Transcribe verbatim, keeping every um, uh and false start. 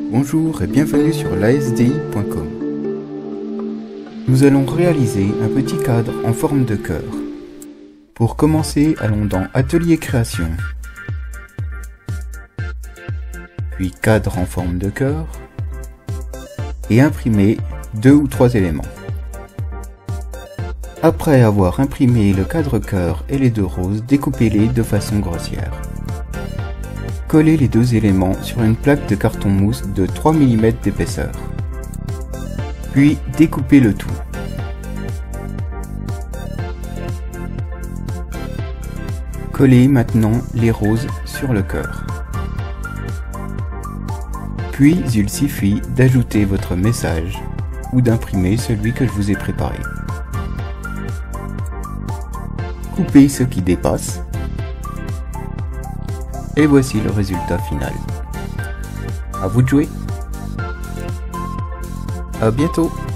Bonjour et bienvenue sur l'A S D I point com. Nous allons réaliser un petit cadre en forme de cœur. Pour commencer, allons dans Atelier création, puis cadre en forme de cœur, et imprimer deux ou trois éléments. Après avoir imprimé le cadre cœur et les deux roses, découpez-les de façon grossière. Collez les deux éléments sur une plaque de carton mousse de trois millimètres d'épaisseur. Puis découpez le tout. Collez maintenant les roses sur le cœur. Puis il suffit d'ajouter votre message ou d'imprimer celui que je vous ai préparé. Coupez ce qui dépasse. Et voici le résultat final. À vous de jouer. À bientôt.